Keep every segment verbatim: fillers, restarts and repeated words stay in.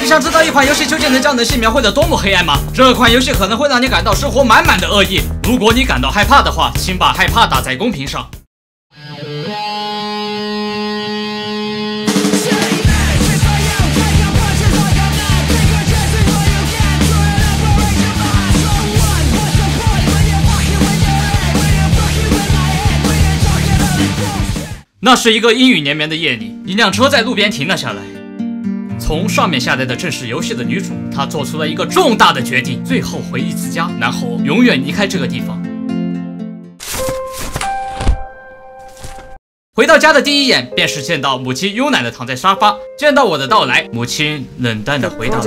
想知道一款游戏究竟能将人性描绘得多么黑暗吗？这款游戏可能会让你感到生活满满的恶意。如果你感到害怕的话，请把害怕打在公屏上。 那是一个阴雨连绵的夜里，一辆车在路边停了下来。从上面下来的正是游戏的女主，她做出了一个重大的决定，最后回一次家，然后永远离开这个地方。回到家的第一眼，便是见到母亲慵懒地躺在沙发。见到我的到来，母亲冷淡地回答了，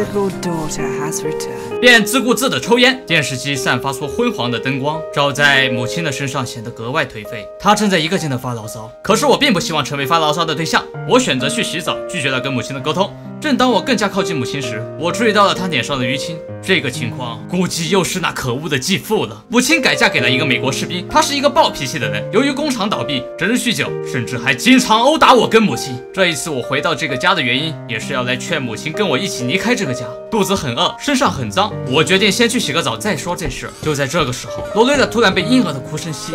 便自顾自地抽烟。电视机散发出昏黄的灯光，照在母亲的身上，显得格外颓废。她正在一个劲地发牢骚，可是我并不希望成为发牢骚的对象。我选择去洗澡，拒绝了跟母亲的沟通。正当我更加靠近母亲时，我注意到了她脸上的淤青。这个情况估计又是那可恶的继父了。母亲改嫁给了一个美国士兵，他是一个暴脾气的人。由于工厂倒闭，整日酗酒，甚至还经常殴打我跟母亲。这一次我回到这个家的原因，也是要来劝母亲跟我一起离开这个家。肚子很饿，身上很脏，我决定先去洗个澡再说这事。就在这个时候，罗蕾拉突然被婴儿的哭声吸引。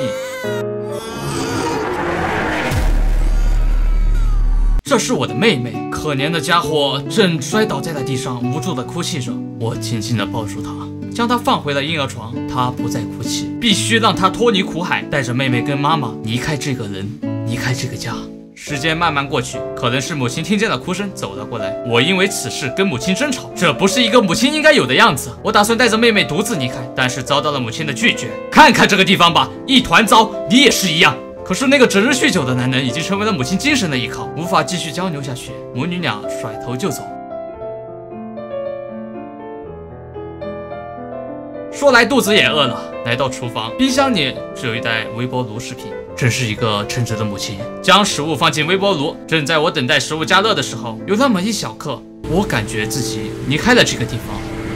这是我的妹妹，可怜的家伙正摔倒在了地上，无助地哭泣着。我紧紧地抱住她，将她放回了婴儿床。她不再哭泣，必须让她脱离苦海，带着妹妹跟妈妈离开这个人，离开这个家。时间慢慢过去，可能是母亲听见了哭声，走了过来。我因为此事跟母亲争吵，这不是一个母亲应该有的样子。我打算带着妹妹独自离开，但是遭到了母亲的拒绝。看看这个地方吧，一团糟，你也是一样。 可是那个整日酗酒的男人已经成为了母亲精神的依靠，无法继续交流下去。母女俩甩头就走。说来肚子也饿了，来到厨房，冰箱里只有一袋微波炉食品，真是一个称职的母亲。将食物放进微波炉，正在我等待食物加热的时候，有那么一小刻，我感觉自己离开了这个地方。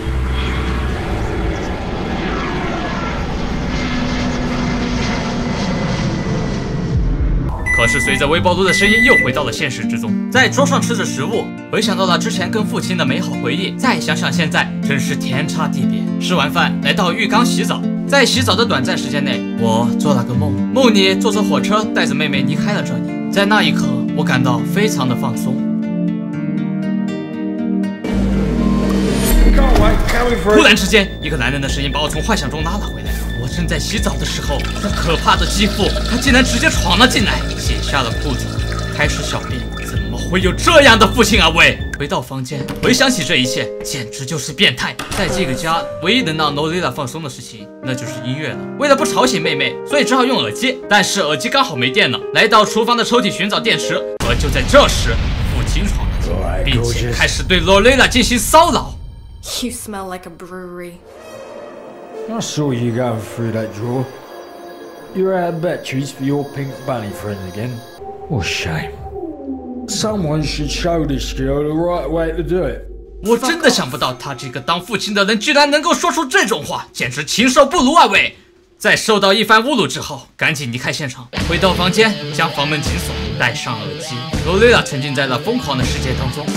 可是随着微波炉的声音，又回到了现实之中。在桌上吃着食物，回想到了之前跟父亲的美好回忆，再想想现在，真是天差地别。吃完饭，来到浴缸洗澡，在洗澡的短暂时间内，我做了个梦，梦里坐着火车带着妹妹离开了这里。在那一刻，我感到非常的放松。忽然之间，一个男人的声音把我从幻想中拉了回来。 我正在洗澡的时候，这可怕的继父，他竟然直接闯了进来，解下了裤子，开始小便。怎么会有这样的父亲啊？喂！回到房间，回想起这一切，简直就是变态。在这个家，唯一能让罗蕾拉放松的事情，那就是音乐了。为了不吵醒妹妹，所以只好用耳机，但是耳机刚好没电了。来到厨房的抽屉寻找电池，而就在这时，父亲闯了进来，并且开始对罗蕾拉进行骚扰。 You smell like a brewery. I saw you going through that drawer. You're out of batteries for your pink bunny friend again. What a shame. Someone should show this girl the right way to do it. 我真的想不到，他这个当父亲的人居然能够说出这种话，简直禽兽不如啊！喂！在受到一番侮辱之后，赶紧离开现场，回到房间，将房门紧锁，戴上耳机。罗蕾拉沉浸在了疯狂的世界当中。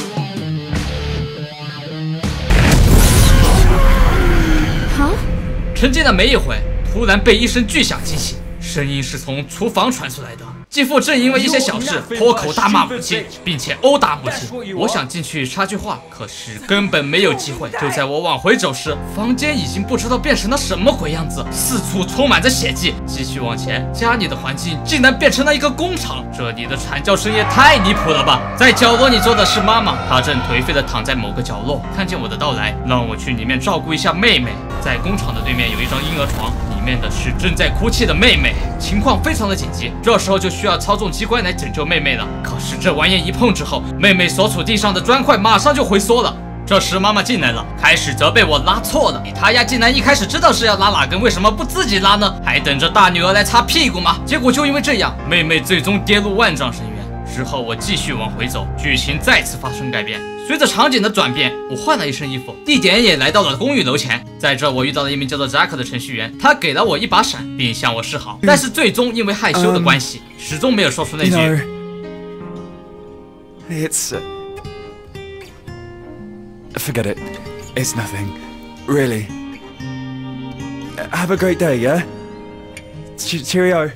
好。 沉浸了没一会，突然被一声巨响惊醒，声音是从厨房传出来的。继父正因为一些小事脱口大骂母亲，并且殴打母亲。我想进去插句话，可是根本没有机会。就在我往回走时，房间已经不知道变成了什么鬼样子，四处充满着血迹。继续往前，家里的环境竟然变成了一个工厂，这里的惨叫声也太离谱了吧！在角落里坐的是妈妈，她正颓废地躺在某个角落，看见我的到来，让我去里面照顾一下妹妹。在工厂的对面有一张婴儿床，里面的是正在哭泣的妹妹，情况非常的紧急，这时候就需要操纵机关来拯救妹妹了。可是这玩意一碰之后，妹妹所处地上的砖块马上就回缩了。这时妈妈进来了，开始责备我拉错了。她呀，竟然一开始知道是要拉哪根，为什么不自己拉呢？还等着大女儿来擦屁股吗？结果就因为这样，妹妹最终跌入万丈深渊。之后我继续往回走，剧情再次发生改变。随着场景的转变，我换了一身衣服，地点也来到了公寓楼前。在这，我遇到了一名叫做 Jack 的程序员，他给了我一把伞，并向我示好，但是最终因为害羞的关系， um, 始终没有说出那句。 You know, it's Forget it. It's nothing. Really. Have a great day, yeah? Cheerio.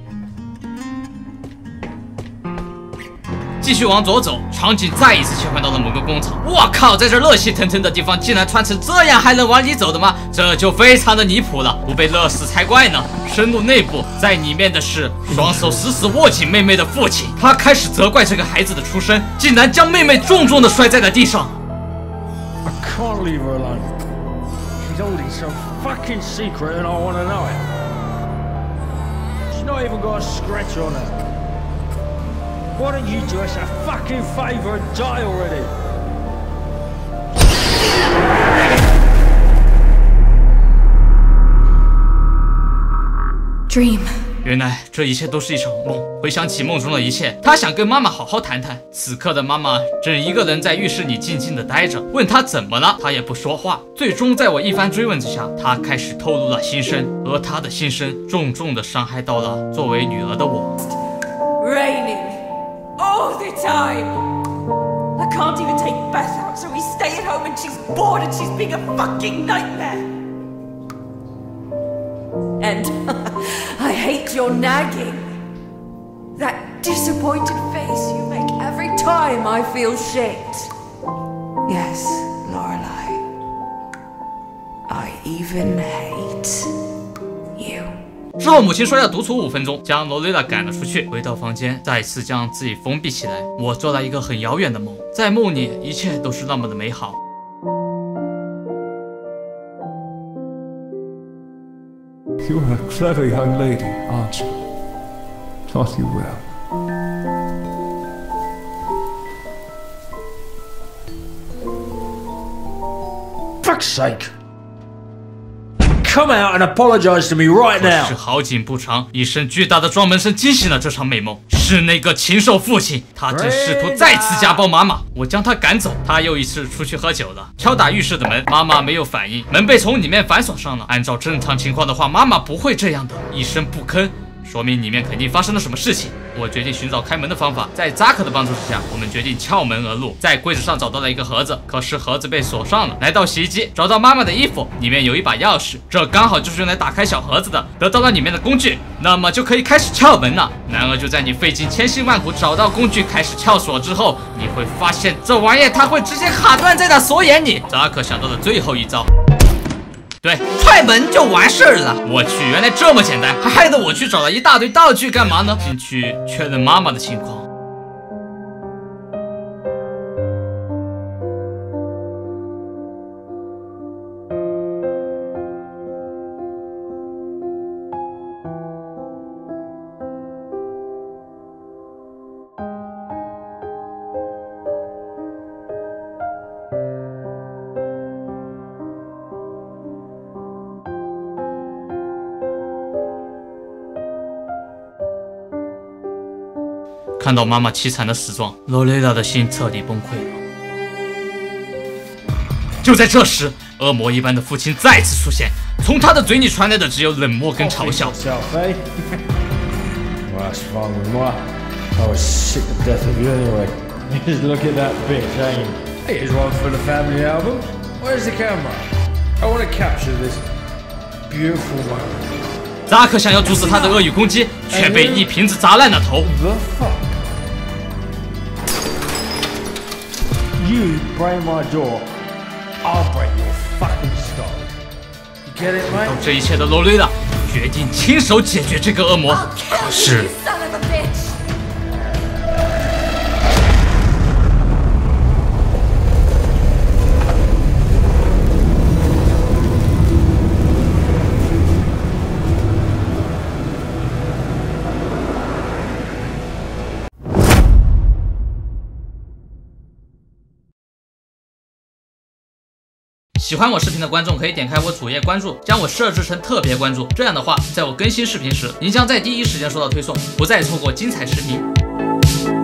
继续往左走，场景再一次切换到了某个工厂。我靠，在这热气腾腾的地方，竟然穿成这样，还能往里走的吗？这就非常的离谱了，不被热死才怪呢！深入内部，在里面的是双手死死握紧妹妹的父亲，他开始责怪这个孩子的出生，竟然将妹妹重重的摔在了地上。 I can't leave her alone. She's holding some fucking secret, and I want to know it. She's not even got a scratch on her. Why don't you do us a fucking favour and die already? Dream. 原来这一切都是一场梦。回想起梦中的一切，他想跟妈妈好好谈谈。此刻的妈妈正一个人在浴室里静静的待着，问她怎么了，她也不说话。最终在我一番追问之下，她开始透露了心声，而她的心声重重的伤害到了作为女儿的我。 Raining all the time. I can't even take Beth out, so we stay at home and she's bored and she's being a fucking nightmare. And I hate your nagging. That disappointed face you make every time I feel shit. Yes, Lorelai. I even hate you. 之后母亲说要独处五分钟，将罗蕾拉赶了出去，回到房间，再次将自己封闭起来。我做了一个很遥远的梦，在梦里一切都是那么的美好。 You're a clever young lady, aren't you? Thought you will. Fuck's sake! Come out and apologize to me right 可 now. 是好景不长，一声巨大的撞门声惊醒了这场美梦。是那个禽兽父亲，他正试图再次家暴妈妈。我将他赶走，他又一次出去喝酒了。敲打浴室的门，妈妈没有反应，门被从里面反锁上了。按照正常情况的话，妈妈不会这样的，一声不吭，说明里面肯定发生了什么事情。我决定寻找开门的方法，在扎克的帮助之下，我们决定撬门而入，在柜子上找到了一个盒子，可是盒子被锁上了。来到洗衣机，找到妈妈的衣服，里面有一把钥匙，这刚好就是用来打开小盒子的。得到了里面的工具，那么就可以开始撬门了。然而就在你费尽千辛万苦找到工具开始撬锁之后，你会发现这玩意它会直接卡断在那锁眼里。扎克想到了最后一招。对，踹门就完事儿了。我去，原来这么简单，还害得我去找了一大堆道具干嘛呢？进去确认妈妈的情况。看到妈妈凄惨的死状，罗蕾拉的心彻底崩溃了。就在这时，恶魔一般的父亲再次出现，从他的嘴里传来的只有冷漠跟嘲笑。 Well, that's fine with me. I was sick to death of you anyway. Just look at that bitch, ain't you? Here's one for the family album. Where's the camera? I want to capture this beautiful moment. 扎克想要阻止他的恶语攻击，却被一瓶子砸烂了头。 The fuck? You break my door, I'll break your fucking skull. You get it, 看到 mate? 这一切的罗蕾拉决定亲手解决这个恶魔， I'll 可 kill 是 you, son of a bitch! 喜欢我视频的观众可以点开我主页关注，将我设置成特别关注，这样的话，在我更新视频时，您将在第一时间收到推送，不再错过精彩视频。